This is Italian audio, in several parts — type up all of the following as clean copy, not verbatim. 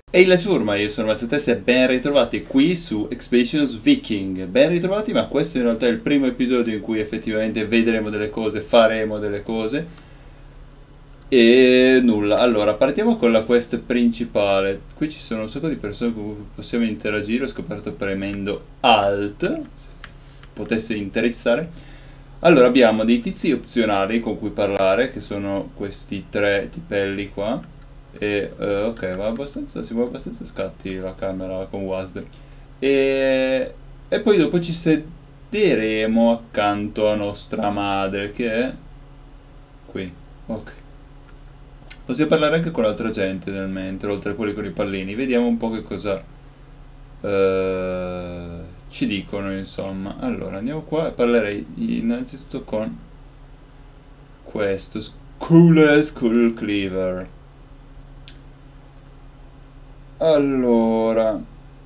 Ehi la ciurma, io sono Mazzates e ben ritrovati qui su Expeditions Viking. Ben ritrovati, ma questo in realtà è il primo episodio in cui effettivamente vedremo delle cose, faremo delle cose. E nulla, allora partiamo con la quest principale. Qui ci sono un sacco di persone con cui possiamo interagire, ho scoperto premendo Alt, se potesse interessare. Allora abbiamo dei tizi opzionali con cui parlare, che sono questi tre tipelli qua. E ok, va abbastanza, si muove abbastanza a scatti la camera con WASD. E poi dopo ci sederemo accanto a nostra madre, che è qui. Ok. Possiamo parlare anche con l'altra gente nel mentre, oltre a quelli con i pallini. Vediamo un po' che cosa ci dicono, insomma. Allora, andiamo qua e parlerei innanzitutto con questo Skull Cleaver. Allora,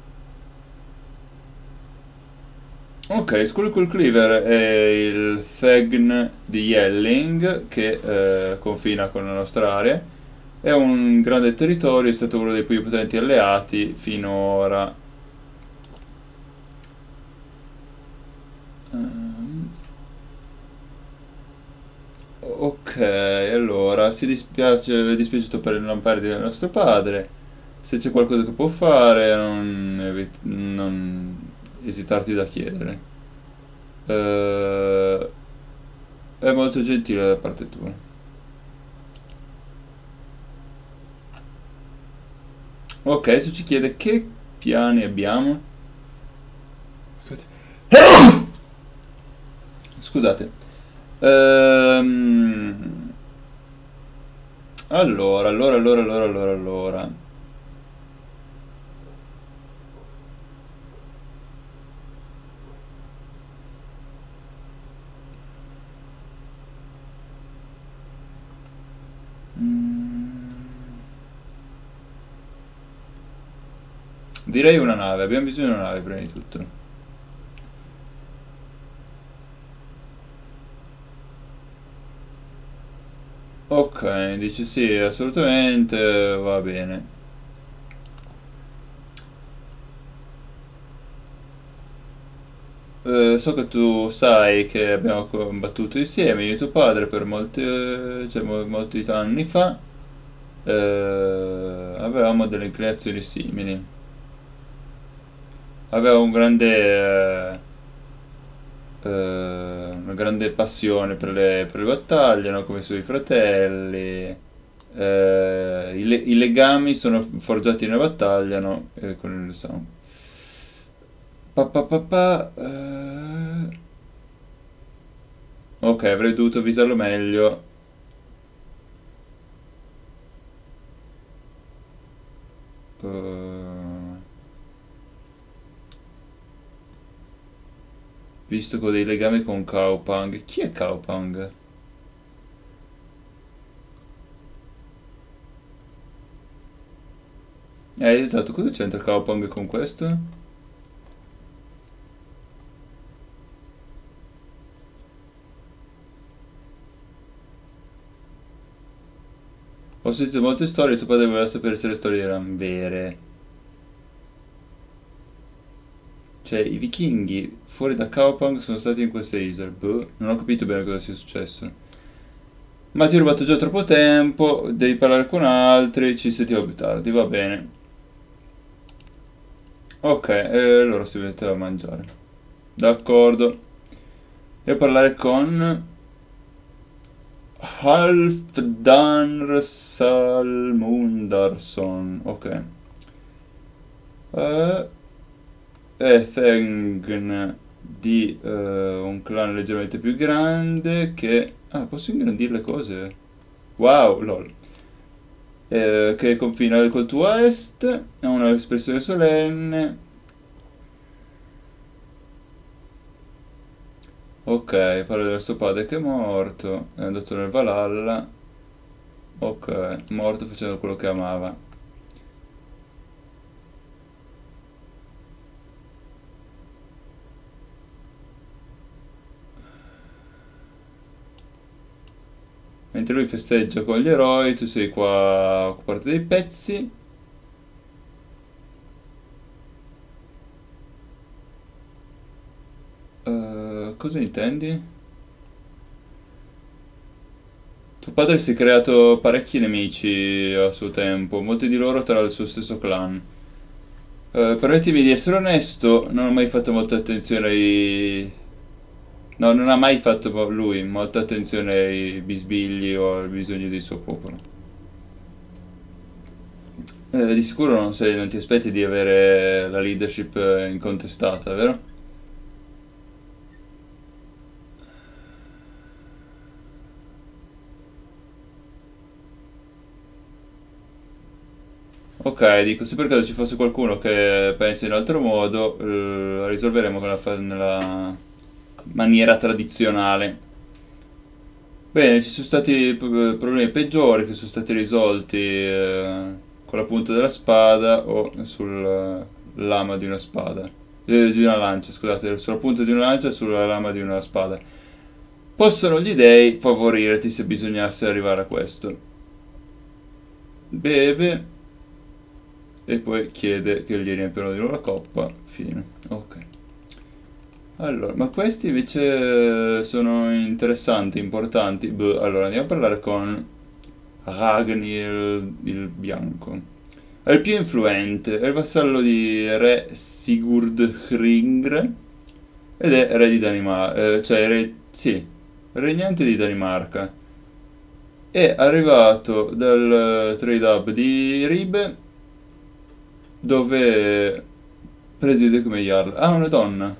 ok, Skull Cleaver è il Thegn di Yelling che confina con la nostra area. È un grande territorio, è stato uno dei più potenti alleati finora. Ehm, Ok, allora, è dispiaciuto per il non perdere del nostro padre. Se c'è qualcosa che può fare, non esitarti da chiedere. Eh, è molto gentile da parte tua. Ok, adesso ci chiede che piani abbiamo. Scusate. Ehm, allora. Mm, direi una nave, abbiamo bisogno di una nave prima di tutto. Ok, dice sì, assolutamente, va bene. So che tu sai che abbiamo combattuto insieme, io e tuo padre, per molti anni fa. Avevamo delle inclinazioni simili. Aveva una grande passione per le battaglie, no? Come i suoi fratelli. I legami sono forgiati nella battaglia, no? Con il sangue. Ok, avrei dovuto avvisarlo meglio. Eh, visto che ho dei legami con Kaopang. Chi è Kaopang? Esatto, cosa c'entra Kaopang con questo? Ho sentito molte storie, tuo padre voleva sapere se le storie erano vere. Cioè, i vichinghi fuori da Kaupang sono stati in queste isole. Boh, non ho capito bene cosa sia successo. Ma ti ho rubato già troppo tempo, devi parlare con altri, ci sentiamo più tardi, va bene. Ok, allora si mette a mangiare. D'accordo. E parlare con Halfdan Salmundarsson. Ok. Eh, è Thengn di un clan leggermente più grande che... Ah, posso ingrandire le cose? Wow, lol. Che confina col tuo est, ha una espressione solenne. Ok, parla del suo padre che è morto, è andato nel Valhalla. Ok, morto facendo quello che amava. Mentre lui festeggia con gli eroi, tu sei qua a occuparti dei pezzi. cosa intendi? Tuo padre si è creato parecchi nemici a suo tempo, molti di loro tra il suo stesso clan. Permettimi di essere onesto, non ho mai fatto molta attenzione ai... No, non ha mai fatto lui molta attenzione ai bisbigli o ai bisogni del suo popolo. Di sicuro non ti aspetti di avere la leadership incontestata, vero? Ok, dico, se per caso ci fosse qualcuno che pensa in altro modo, la risolveremo nella maniera tradizionale. Bene, ci sono stati problemi peggiori che sono stati risolti con la punta della spada o sul lama di una spada. Di una lancia, scusate, sulla punta di una lancia e sulla lama di una spada. Possono gli dei favorirti se bisognasse arrivare a questo. Beve e poi chiede che gli riempiano di nuovo la coppa. Fine. Ok. Allora, ma questi invece sono interessanti, importanti. Beh, allora, andiamo a parlare con Ragnir il Bianco. È il più influente, è il vassallo di re Sigurd Hringr ed è re di Danimarca, cioè sì, regnante di Danimarca. È arrivato dal trade up di Ribe dove preside come Jarl. Ah, una donna.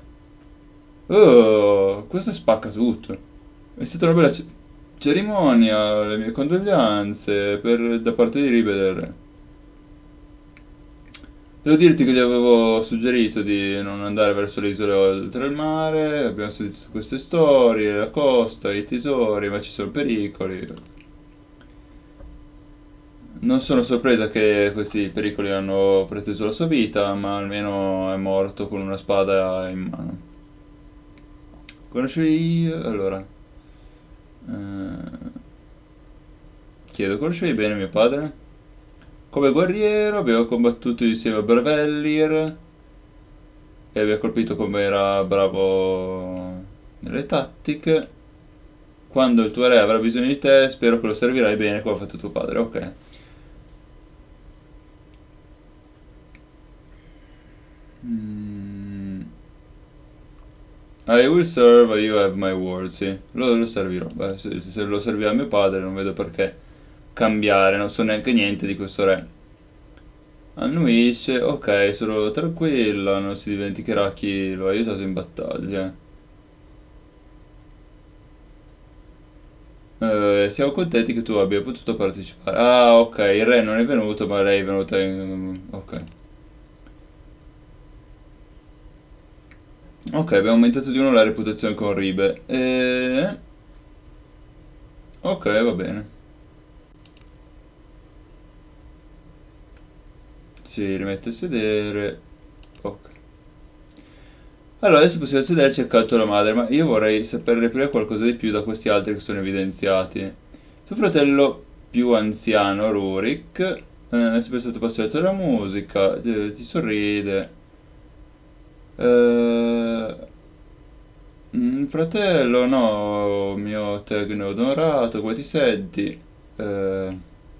Oh, questo spacca tutto. È stata una bella cerimonia, le mie condoglianze da parte di Ribe del re. Devo dirti che gli avevo suggerito di non andare verso le isole oltre il mare, abbiamo sentito queste storie, la costa, i tesori, ma ci sono pericoli. Non sono sorpresa che questi pericoli hanno preteso la sua vita, ma almeno è morto con una spada in mano. Conoscevi... allora... chiedo, conoscevi bene mio padre? Come guerriero avevo combattuto insieme a Bravellir e aveva colpito come era bravo nelle tattiche. Quando il tuo re avrà bisogno di te, spero che lo servirai bene come ha fatto tuo padre. Ok. I will serve, you have my word, sì. Lo servirò. Beh, se lo servirà mio padre non vedo perché cambiare, non so neanche niente di questo re. Annuisce, ok, sono tranquilla, non si dimenticherà chi lo ha aiutato in battaglia. Siamo contenti che tu abbia potuto partecipare. Ah, ok, il re non è venuto, ma lei è venuta in... ok. Ok, abbiamo aumentato di uno la reputazione con Ribe. Ok, va bene. Si rimette a sedere. Ok. Allora, adesso possiamo sederci accanto alla madre, ma io vorrei sapere prima qualcosa di più da questi altri che sono evidenziati. Suo fratello più anziano, Rurik, è sempre stato appassionato della musica, ti sorride. Fratello, no, mio Tegno onorato, come ti senti? Eh,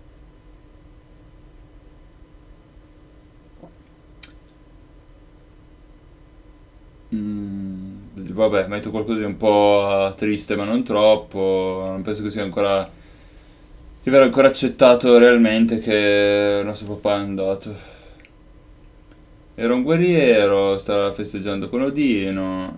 vabbè, metto qualcosa di un po' triste, ma non troppo. Non penso che sia ancora... di aver ancora accettato realmente che il nostro papà è andato. Era un guerriero, stava festeggiando con Odino.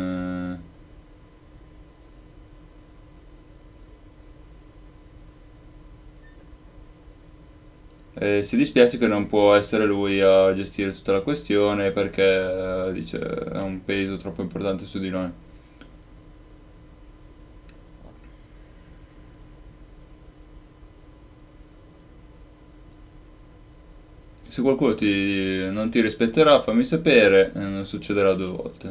Si dispiace che non può essere lui a gestire tutta la questione perché dice ha un peso troppo importante su di noi. Se qualcuno non ti rispetterà, fammi sapere, non succederà due volte.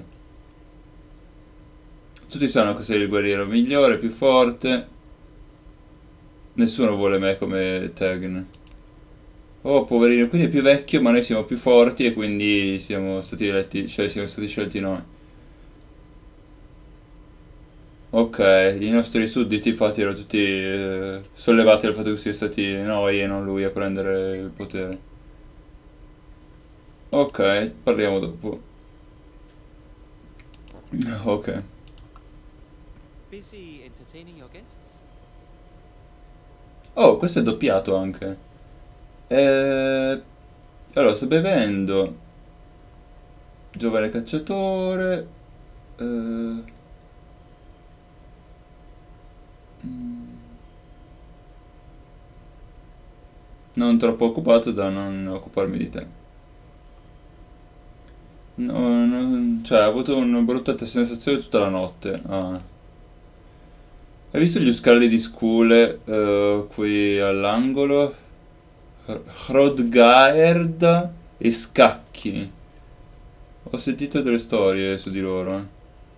Tutti sanno che sei il guerriero migliore, più forte. Nessuno vuole me come Tegn. Oh, poverino, quindi è più vecchio, ma noi siamo più forti e quindi siamo stati eletti, cioè siamo stati scelti noi. Ok, i nostri sudditi infatti erano tutti sollevati dal fatto che sia stati noi e non lui a prendere il potere. Ok, parliamo dopo. Ok. Busy entertaining your guests? Oh, questo è doppiato anche. Eh, allora, sto bevendo. Giovane cacciatore. eh, mm, non troppo occupato da non occuparmi di te. No, cioè, ho avuto una brutta sensazione tutta la notte. Ah. Hai visto gli scali di Skule qui all'angolo? Hrodgaerd e Scacchi. Ho sentito delle storie su di loro.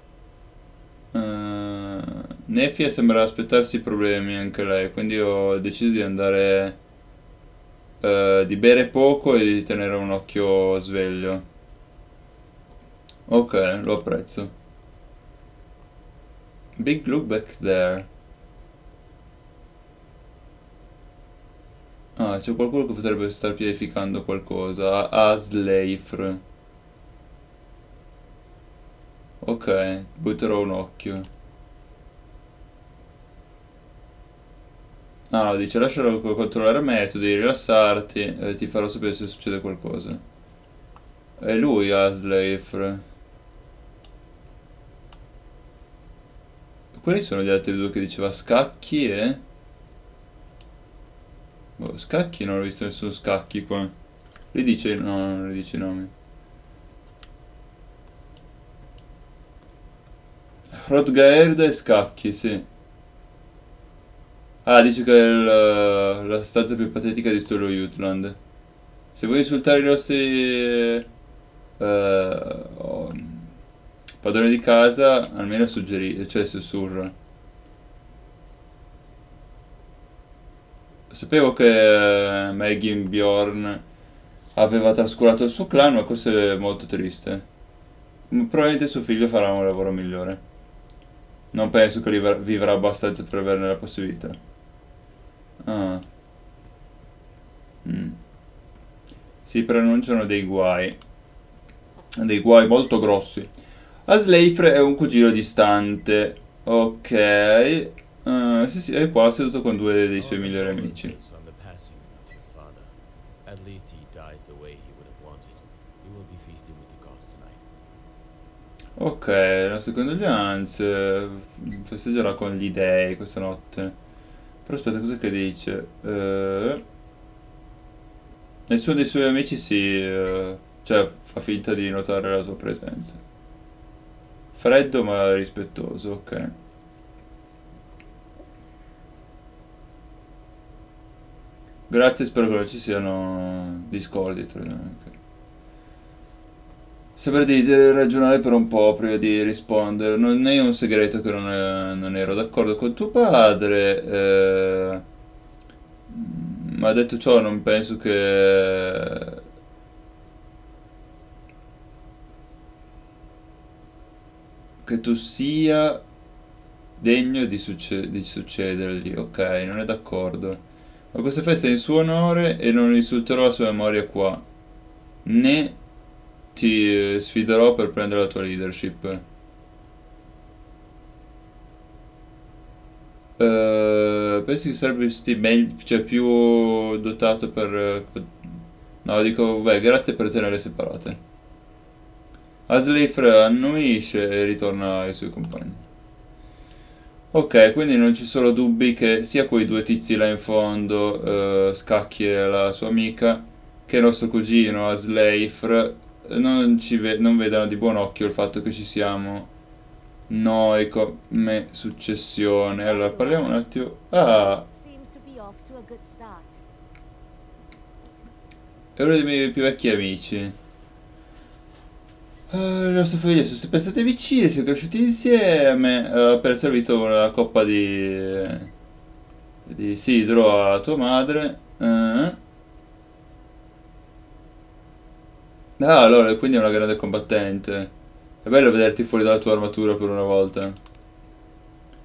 Nefia sembra aspettarsi problemi anche lei, quindi ho deciso di andare, di bere poco e di tenere un occhio sveglio. Ok, lo apprezzo. Big look back there. Ah, c'è qualcuno che potrebbe star pianificando qualcosa. Asleifr. Ok, butterò un occhio. Ah, no, dice lascialo controllare me, tu devi rilassarti e ti farò sapere se succede qualcosa. È lui Asleifr. Quali sono gli altri due che diceva scacchi e... Boh, scacchi non ho visto nessuno scacchi qua. Li dice... no, non li dice i nomi. Hrodgaerd e scacchi, sì. Ah, dice che è la stanza più patetica di tutto lo Jutland. Se vuoi insultare i nostri oh, padroni di casa, almeno suggerì, cioè sussurra. Sapevo che Megan Bjorn aveva trascurato il suo clan, ma questo è molto triste. Probabilmente suo figlio farà un lavoro migliore. Non penso che vivrà abbastanza per averne la possibilità. Ah. Mm. Si preannunciano dei guai. Dei guai molto grossi. Asleifre è un cugino distante. Ok. Sì, sì, è qua seduto con due dei All suoi migliori amici. condolences on the passing of your father. At least he died the way he would have wanted. We will be feasting with the gods tonight. Ok, le nostre condoglianze. Festeggerà con gli dei questa notte. Però aspetta, cos'è che dice? Nessuno dei suoi amici cioè, fa finta di notare la sua presenza. Freddo ma rispettoso, ok. Grazie, spero che non ci siano discordi tra di noi. Ok. Sembra di ragionare per un po' prima di rispondere. Non è un segreto che non ero d'accordo con tuo padre. Ma detto ciò, non penso che tu sia degno di succedergli. Ok, non è d'accordo. Ma questa festa è in suo onore e non insulterò la sua memoria qua. Né ti sfiderò per prendere la tua leadership. Pensi che saresti meglio, cioè più dotato per... no, dico, beh, grazie per tenere separate. Asleif annuisce e ritorna ai suoi compagni. Ok, quindi non ci sono dubbi che sia quei due tizi là in fondo, Scacchi e la sua amica, che il nostro cugino Asleifr non vedano di buon occhio il fatto che ci siamo noi come successione. Allora, Very parliamo well. un attimo. The Ah, feast seems to be off to a good start. è uno dei miei più vecchi amici. Le nostre famiglie sono sempre state vicine, siamo cresciuti insieme. Ho appena servito una coppa di sidro a tua madre. Ah, allora, quindi è una grande combattente. È bello vederti fuori dalla tua armatura per una volta.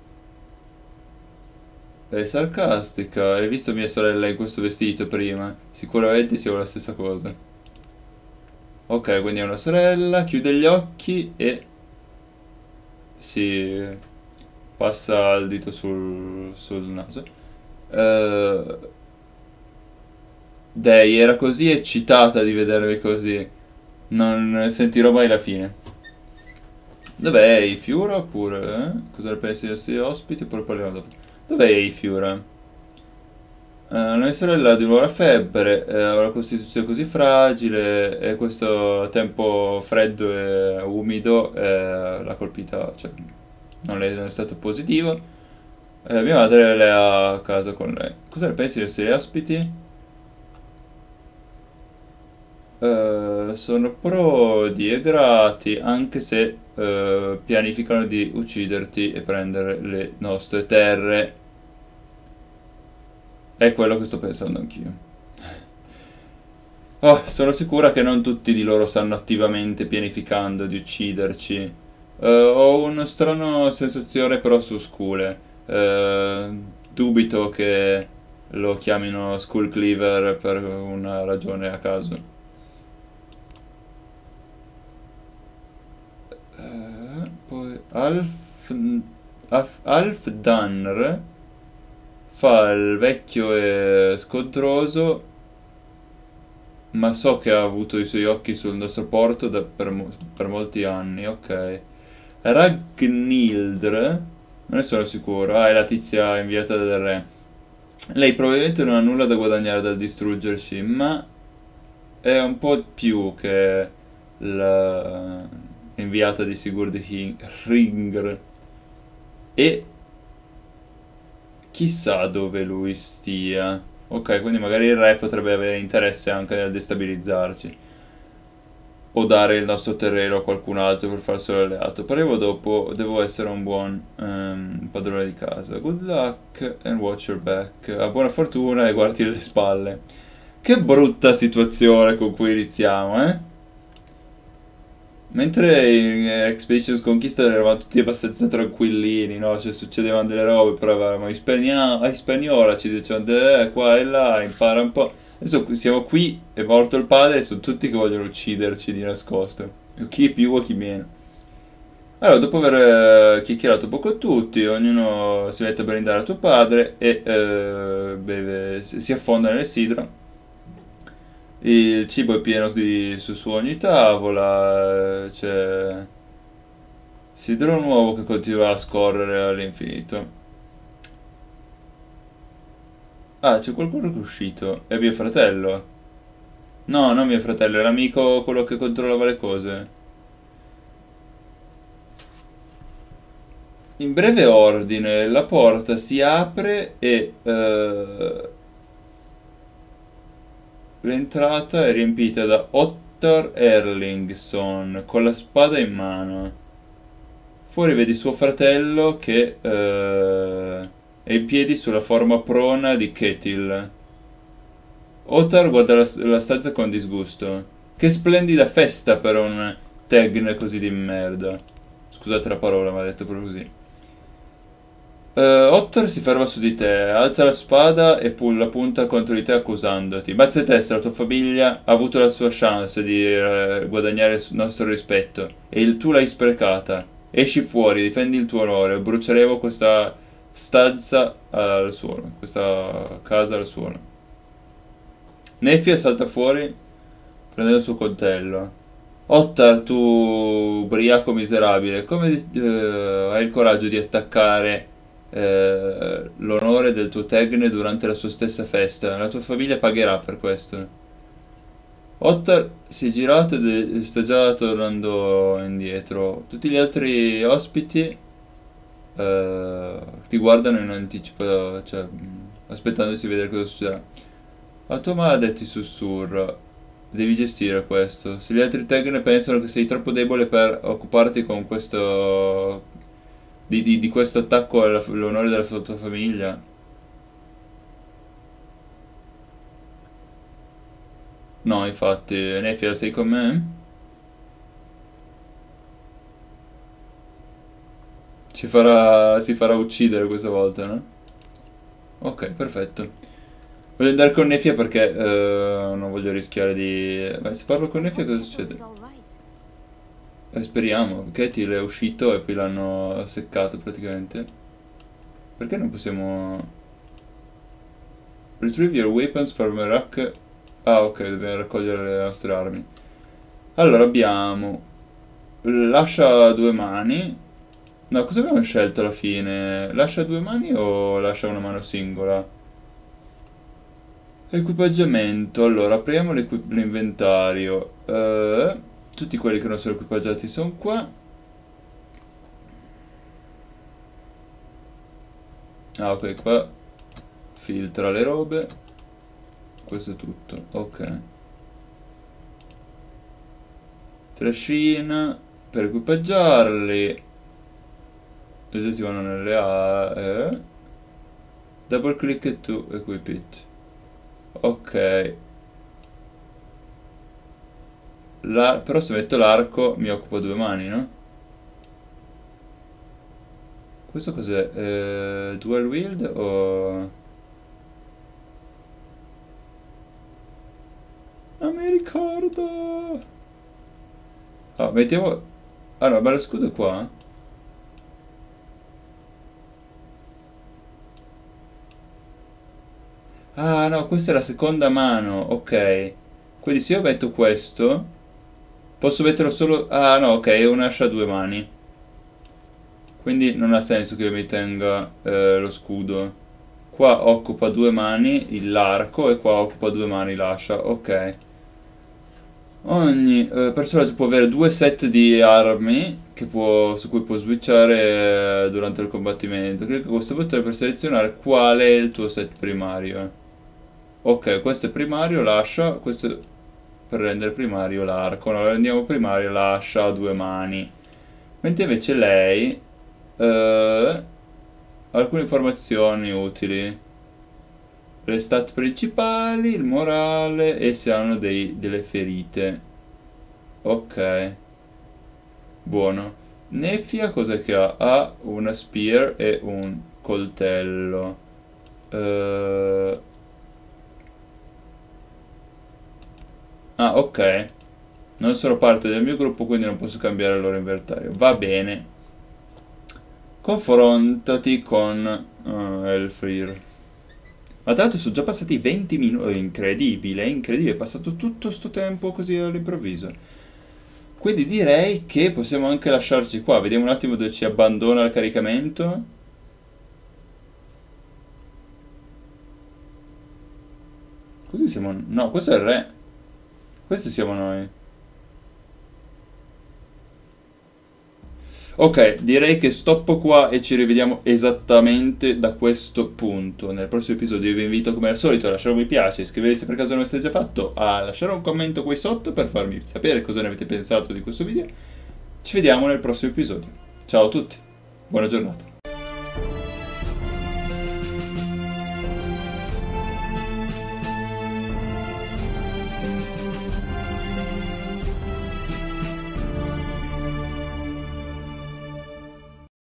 È sarcastica. Hai visto mia sorella in questo vestito prima? Sicuramente siamo la stessa cosa. Ok, quindi è una sorella, chiude gli occhi e si passa il dito sul naso. Eh, Dei, era così eccitata di vedermi così. Non sentirò mai la fine. Dov'è Eifiura oppure? Cosa ne pensi dei nostri ospiti? Oppure parliamo dopo. Dov'è Eifiura? La mia sorella ha di nuovo la febbre, ha una costituzione così fragile e questo tempo freddo e umido l'ha colpita, cioè non è stato positivo. Mia madre le ha a casa con lei. Cosa ne pensi dei nostri ospiti? Sono prodi e grati, anche se pianificano di ucciderti e prendere le nostre terre. È quello che sto pensando anch'io. Oh, sono sicura che non tutti di loro stanno attivamente pianificando di ucciderci. Ho una strana sensazione però su Skule. Dubito che lo chiamino Skull Cleaver per una ragione a caso. Poi Alf Danr fa il vecchio e scontroso, ma so che ha avuto i suoi occhi sul nostro porto per molti anni, ok. Ragnhildr, non ne sono sicuro, è la tizia inviata dal re. Lei probabilmente non ha nulla da guadagnare dal distruggerci, ma è un po' più che l'inviata di Sigurd Hringr. E chissà dove lui stia. Ok, quindi magari il re potrebbe avere interesse anche nel destabilizzarci. O dare il nostro terreno a qualcun altro per farselo alleato. Però io dopo devo essere un buon padrone di casa. Good luck and watch your back. A buona fortuna e guardi le spalle. Che brutta situazione con cui iniziamo, eh? Mentre in Expeditions Conquista eravamo tutti abbastanza tranquillini, no? Cioè succedevano delle robe, però eravamo in spagnola, ci dicevano qua e là, impara un po'. Adesso siamo qui, è morto il padre e sono tutti che vogliono ucciderci di nascosto. Chi più o chi meno. Allora, dopo aver chiacchierato un po' con tutti, ognuno si mette a brindare a tuo padre e beve, si affonda nel sidro. Il cibo è pieno su ogni tavola, c'è sidro nuovo che continua a scorrere all'infinito. Ah, c'è qualcuno che è uscito. È mio fratello. No, non mio fratello, è l'amico quello che controllava le cose. In breve ordine, la porta si apre e l'entrata è riempita da Ottar Erlingsson con la spada in mano. Fuori vedi suo fratello che è in piedi sulla forma prona di Ketil. Ottar guarda la stanza con disgusto. Che splendida festa per un Tegn così di merda. Scusate la parola, ma ha detto proprio così. Ottar si ferma su di te, alza la spada e la punta contro di te accusandoti. Mazza e testa, la tua famiglia ha avuto la sua chance di guadagnare il nostro rispetto e tu l'hai sprecata. Esci fuori, difendi il tuo onore, bruceremo questa stanza al suolo, questa casa al suolo. Nefia salta fuori prendendo il suo coltello. Ottar, tu ubriaco miserabile, come hai il coraggio di attaccare l'onore del tuo Tegne durante la sua stessa festa? La tua famiglia pagherà per questo. Ottar si è girato e sta già tornando indietro. Tutti gli altri ospiti ti guardano in anticipo, cioè aspettandosi di vedere cosa succederà. La tua madre ti sussurra: devi gestire questo. Se gli altri Tegne pensano che sei troppo debole per occuparti con questo di questo attacco all'onore della tua famiglia. No, infatti, Nefia, sei con me? Si farà uccidere questa volta, no? Ok, perfetto. Voglio andare con Nefia perché non voglio rischiare di... Ma se parlo con Nefia cosa Hope succede? it's all right. Speriamo. Katie è uscito e poi l'hanno seccato praticamente. Perché non possiamo... Retrieve your weapons from a rack. Ah, ok, dobbiamo raccogliere le nostre armi. Allora abbiamo... Lascia a due mani. No, cosa abbiamo scelto alla fine? Lascia a due mani o lascia una mano singola? Equipaggiamento. Allora, apriamo l'inventario. Tutti quelli che non sono equipaggiati sono qua. Ah, ok, qua filtra le robe. Questo è tutto. Ok. Trascina per equipaggiarli. Gli oggetti vanno nelle A. Double click to equip it. Ok. Però se metto l'arco mi occupa due mani, no? Questo cos'è? Dual wield o... Non mi ricordo. Ah, mettiamo... Ah no, ma lo scudo è qua? Ah no, questa è la seconda mano, ok. Quindi se io metto questo, posso metterlo solo... Ah no, ok, è un'ascia a due mani. Quindi non ha senso che io mi tenga lo scudo. Qua occupa due mani l'arco e qua occupa due mani l'ascia, ok. Ogni personaggio può avere due set di armi su cui può switchare durante il combattimento. Clicca questo bottone per selezionare qual è il tuo set primario. Ok, questo è primario, l'ascia, questo è per rendere primario l'arco. No, lo rendiamo primario l'ascia a due mani. Mentre invece lei alcune informazioni utili. Le stat principali, il morale e se hanno delle ferite. Ok. Buono. Nefia cos'è che ha? Ha una spear e un coltello. Ah, ok. Non sono parte del mio gruppo, quindi non posso cambiare il loro inventario. Va bene. Confrontati con Elfrir. Ma tra l'altro sono già passati 20 minuti. Incredibile, incredibile. È passato tutto sto tempo così all'improvviso. Quindi direi che possiamo anche lasciarci qua. Vediamo un attimo dove ci abbandona il caricamento. Così siamo... No, questo è il re. Questi siamo noi. Ok, direi che stoppo qua e ci rivediamo esattamente da questo punto. Nel prossimo episodio vi invito come al solito a lasciare un mi piace, iscrivetevi se per caso non l'avete già fatto, a lasciare un commento qui sotto per farmi sapere cosa ne avete pensato di questo video. Ci vediamo nel prossimo episodio. Ciao a tutti, buona giornata.